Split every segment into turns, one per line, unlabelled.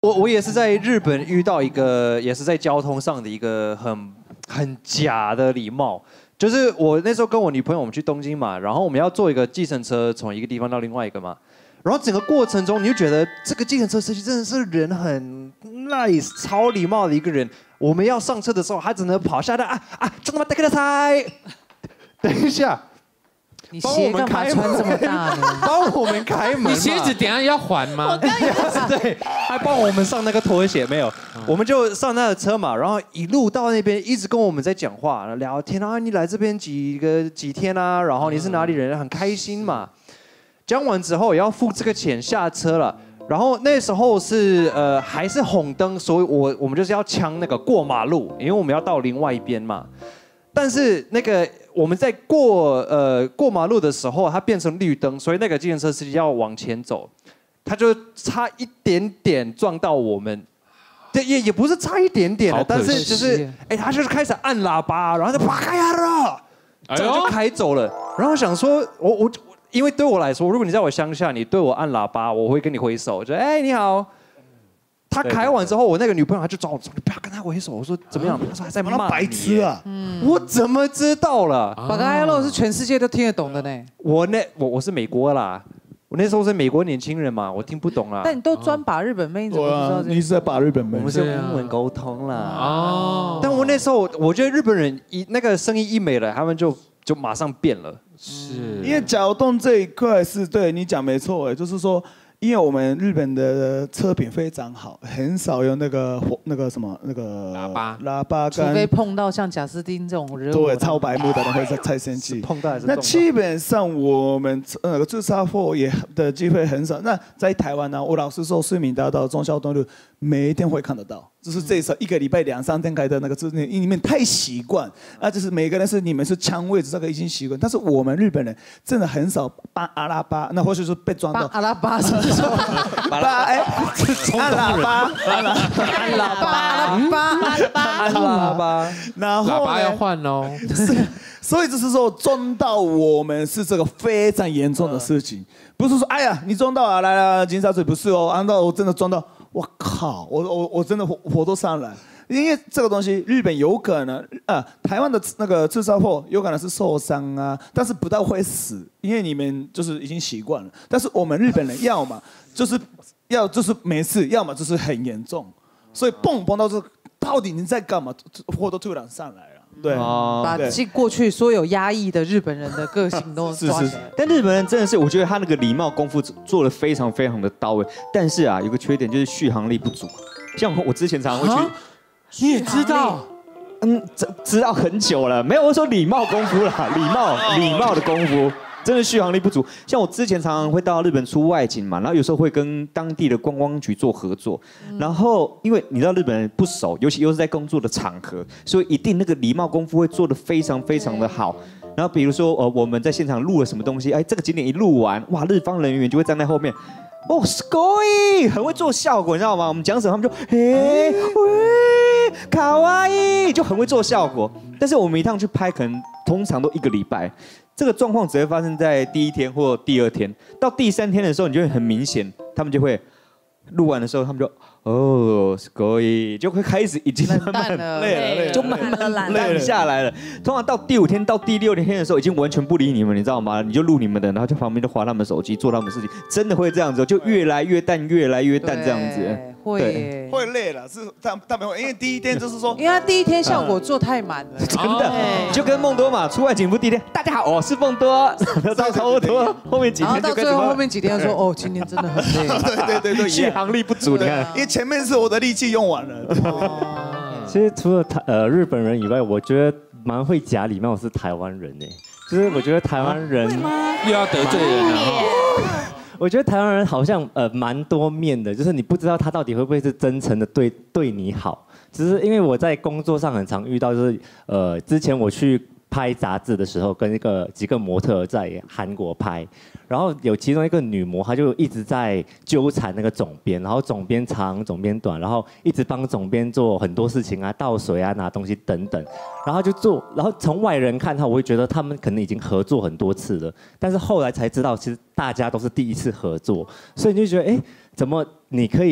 我也是在日本遇到一个，也是在交通上的一个很假的礼貌。就是我那时候跟我女朋友我们去东京嘛，然后我们要坐一个计程车从一个地方到另外一个嘛，然后整个过程中你就觉得这个计程车司机真的是人很 nice、超礼貌的一个人。我们要上车的时候，他只能跑下来ちょっと待ってください。等一下。
你鞋干嘛穿这么大呢？
帮我们开门。
你鞋子等下要还吗？
对，还帮我们上那个拖鞋没有？我们就上那个车嘛，然后一路到那边一直跟我们在讲话聊天啊，你来这边几天啊？然后你是哪里人？很开心嘛。讲完之后也要付这个钱下车了。然后那时候是还是红灯，所以我们就是要抢那个过马路，因为我们要到另外一边嘛。但是那个我们在过马路的时候，它变成绿灯，所以那个计程车司机要往前走，他就差一点点撞到我们，对，也不是差一点点的，但是就是他就是开始按喇叭，然后就啪开了，这样就开走了。然后想说，我因为对我来说，如果你在我乡下，你对我按喇叭，我会跟你挥手，就你好。他开完之后，我那个女朋友她就找我说：“你不要跟他挥手。”我说：“怎么样？”他说：“还在骂
白痴啊！”
我怎么知道了？
巴嘎亚洛是全世界都听得懂的呢。
我是美国啦，我那时候是美国年轻人嘛，我听不懂啦。
但你都专把日本妹，你怎么不知道这？
你是在把日本妹？
我们是用英文沟通啦。哦。但我那时候我觉得日本人那个生意一没了，他们就马上变了。
是。
因为交通这一块是对你讲没错，就是说。因为我们日本的车品非常好，很少有那个什么那个喇叭，
除非碰到像贾斯汀这种人，
对，超白目的人会太生气。
碰到还是
那基本上我们自杀祸也的机会很少。那在台湾呢，我老实说，市民大道、忠孝东路每一天会看得到，就是这时候一个礼拜2-3天开的那个字，你们太习惯啊，就是每个人是你们是枪位置，这个已经习惯。但是我们日本人真的很少扒阿拉巴，那或许是被撞到。
阿拉巴是说，
按喇叭，
按喇叭，
然后
喇叭要换哦。
所以就是说撞到我们是这个非常严重的事情，不是说哎呀你撞到啊来警察局不是哦，按照我真的撞到，我靠，我真的火都上来。因为这个东西，日本有可能台湾的那个自杀祸有可能是受伤啊，但是不到会死，因为你们就是已经习惯了。但是我们日本人要么就是没事，要么就是很严重，所以碰到这到底你在干嘛，祸都突然上来了。对，
把过去所有压抑的日本人的个性都抓起来。
但日本人真的是，我觉得他那个礼貌功夫做得非常非常的到位。但是有个缺点就是续航力不足。像我之前常常会去。
你也知道，
知道很久了。没有，我说礼貌功夫啦，礼貌的功夫，真的续航力不足。像我之前常常会到日本出外景嘛，然后有时候会跟当地的观光局做合作。然后因为你知道日本人不熟，尤其又是在工作的场合，所以一定那个礼貌功夫会做得非常非常的好。然后比如说我们在现场录了什么东西，这个景点一录完，哇，日方人员就会站在后面。哦，すごい，很会做效果，你知道吗？我们讲什么，他们就喂，卡哇伊，就很会做效果。但是我们一趟去拍，可能通常都1个礼拜，这个状况只会发生在第1天或第2天，到第3天的时候，你就会很明显，他们就会录完的时候，他们就すごい，就会开始已经慢慢累了，就慢慢淡下来了。通常到第5天到第6天的时候，已经完全不理你们，你知道吗？你就录你们的，然后就旁边就滑他们手机，做他们事情，真的会这样子，就越来越淡，越来越淡这样子。
会累了，是他们会，因为第1天就是说，
因为他第1天效果做太满了，
真的，就跟梦多嘛，出外景不第1天，大家好，我是梦多，到差不多后面几天就
到最后后面几天说，哦，今天真的很累，
对，
续航力不足，你看，
因为前面是我的力气用完了。
其实除了日本人以外，我觉得蛮会假礼貌是台湾人哎，就是我觉得台湾人
又要得罪人了。
我觉得台湾人好像蛮多面的，就是你不知道他到底会不会是真诚的对你好。只是因为我在工作上很常遇到，就是之前我去拍杂志的时候，跟几个模特在韩国拍，然后有其中一个女模，她就一直在纠缠那个总编，然后总编长总编短，然后一直帮总编做很多事情啊，倒水啊，拿东西等等，然后就做，然后从外人看他，我会觉得他们可能已经合作很多次了，但是后来才知道，其实大家都是第一次合作，所以你就觉得，哎，怎么你可以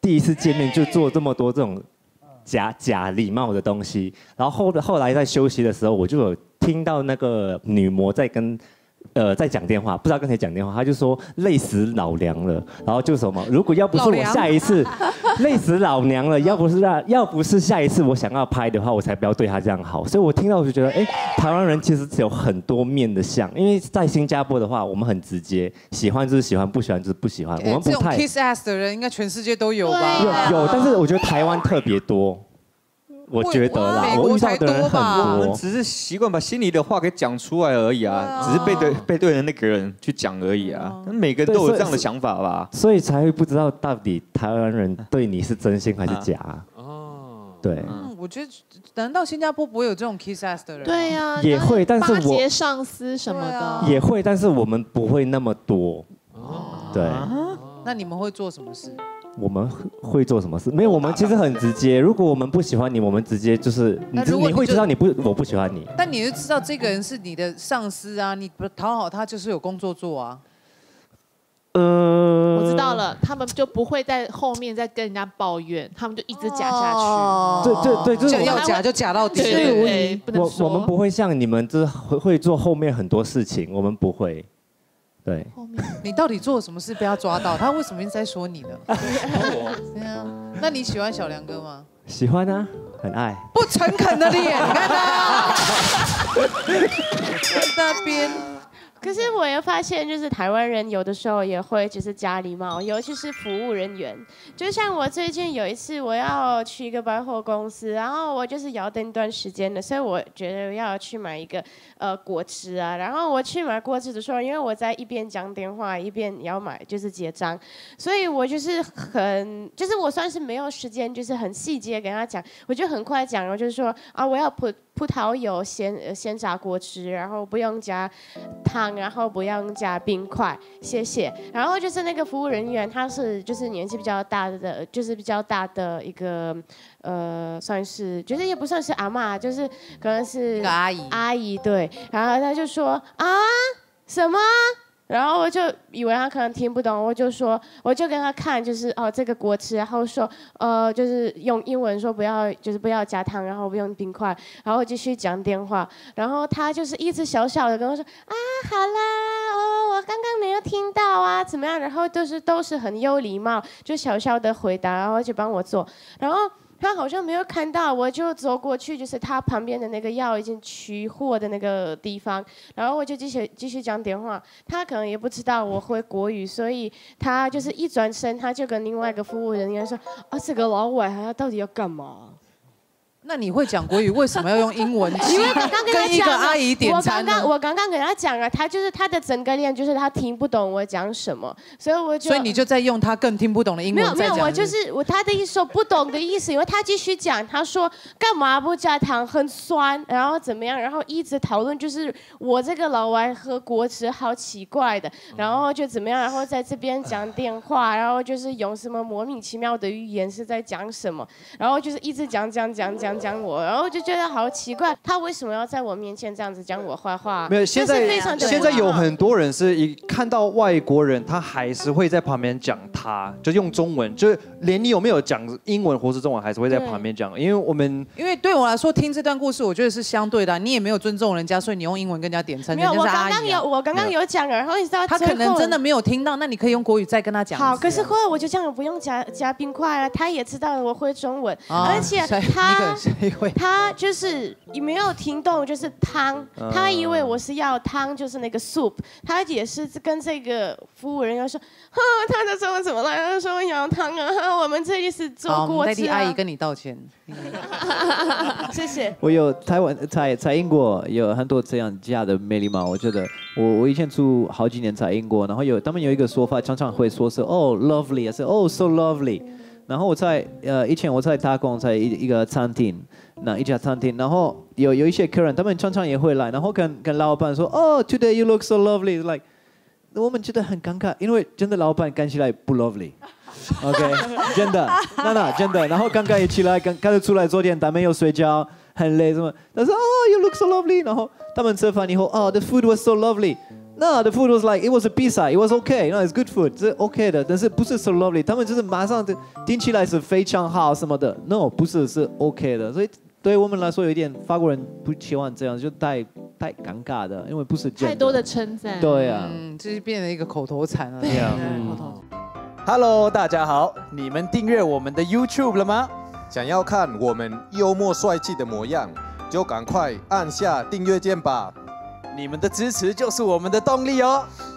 第一次见面就做这么多这种假礼貌的东西，然后后来在休息的时候，我就有听到那个女模在讲电话，不知道跟谁讲电话，他就说累死老娘了，然后就什么，如果要不是我下一次累死老娘了，要不是下一次我想要拍的话，我才不要对他这样好。所以我听到我就觉得，哎，台湾人其实有很多面的像，因为在新加坡的话，我们很直接，喜欢就是喜欢，不喜欢就是不喜欢，我们不太。
这种 kiss ass 的人应该全世界都有吧？
有，但是我觉得台湾特别多。我觉得啦，我遇到的人很多，
我们只是习惯把心里的话给讲出来而已啊，只是背对的那个人去讲而已啊。每个人都有这样的想法吧，
所以才会不知道到底台湾人对你是真心还是假。哦，对。
我觉得难道新加坡不会有这种 kiss ass 的人？
对呀，
也会，但是
巴结上司什么的
也会，但是我们不会那么多。对。
那你们会做什么事？
我们会做什么事？没有，我们其实很直接。如果我们不喜欢你，我们直接就是你会知道我不喜欢你。
但你就知道这个人是你的上司啊，你讨好他就是有工作做啊。
我知道了，他们就不会在后面再跟人家抱怨，他们就一直假下去。
对，就是
要假就假到底。
对，
我们不会像你们就是会做后面很多事情，我们不会。对，
你到底做了什么事被他抓到？他为什么一直在说你呢？对啊，那你喜欢小梁哥吗？
喜欢啊，很爱。
不诚恳的脸，你看他，那边。
可是我也发现，就是台湾人有的时候也会就是假礼貌，尤其是服务人员。就像我最近有一次，我要去一个百货公司，然后我就是要等一段时间的，所以我觉得要去买一个果汁啊。然后我去买果汁的时候，因为我在一边讲电话一边要买就是结账，所以我就是我算是没有时间，就是很细节跟他讲，我就很快讲，我就是说啊，我要葡萄油鲜榨果汁，然后不用加汤，然后不用加冰块，谢谢。然后就是那个服务人员，他是就是年纪比较大的，就是比较大的一个算是觉得也不算是阿嬷，就是可能是阿姨对。然后他就说啊什么？然后我就以为他可能听不懂，我就跟他看，就是这个果汁，然后说就是用英文说不要加汤，然后不用冰块，然后继续讲电话，然后他就是一直小小的跟我说啊好啦，我刚刚没有听到啊怎么样，然后都是很有礼貌，就小小的回答，然后就帮我做，然后。他好像没有看到，我就走过去，就是他旁边的那个药已经取货的那个地方，然后我就继续讲电话。他可能也不知道我会国语，所以他就是一转身，他就跟另外一个服务人员说：“啊，这个老外他到底要干嘛？”
那你会讲国语，为什么要用英文？
因为刚刚
跟一个阿姨点餐呢？
我刚刚跟他讲了，他的整个脸就是他听不懂我讲什么，所以
你就在用他更听不懂的英文在讲。
没有，他的意思说不懂的意思，因为他继续讲，他说干嘛不加糖，很酸，然后怎么样，然后一直讨论就是我这个老外喝果汁好奇怪的，然后就怎么样，然后在这边讲电话，然后就是用什么莫名其妙的语言是在讲什么，然后就是一直讲我，然后就觉得好奇怪，他为什么要在我面前这样子讲我坏话？
没有，现在有很多人是一看到外国人，他还是会在旁边讲就用中文，就是连你有没有讲英文或是中文，还是会在旁边讲。因为
对我来说，听这段故事，我觉得是相对的，你也没有尊重人家，所以你用英文跟人家点餐。
没有，我刚刚有讲了，然后你知道
他可能真的没有听到，那你可以用国语再跟他讲。
好，可是后来我就这样不用加冰块啊，他也知道我会中文，而且他就是没有听懂，就是汤，他以为我是要汤，就是那个 soup， 他也是跟这个服务人员说，他就说怎么了？他说要汤啊，我们这里是做果汁啊。
阿姨跟你道歉，
谢谢。
我有台湾在英国有很多这样假的没礼貌，我觉得我以前住好几年在英国，然后他们有一个说法，常常会说是lovely， 是so lovely。然后以前我在打工在一个餐厅，一家餐厅，然后有一些客人，他们常常也会来，然后跟老板说today you look so lovely， 我们觉得很尴尬，因为真的老板看起来不 lovely，OK， 真的，真的，然后刚刚一起来，刚才出来昨天他们有睡觉，很累什么，他说you look so lovely， 然后他们吃饭以后the food was so lovely。 No, the food was like it was a pizza, it was okay, no, it's good food， 这 OK 的，但是不是 so lovely， 他们就是马上听起来是非常好什么的 ，No， 不是，是 OK 的，所以对我们来说有一点法国人不喜欢这样，就太尴尬的，因为不是真的
太多的称赞。
对啊，
这就变成一个口头禅了。
对啊
，Hello， 大家好，你们订阅我们的 YouTube 了吗？
想要看我们幽默帅气的模样，就赶快按下订阅键吧。
你们的支持就是我们的动力哦。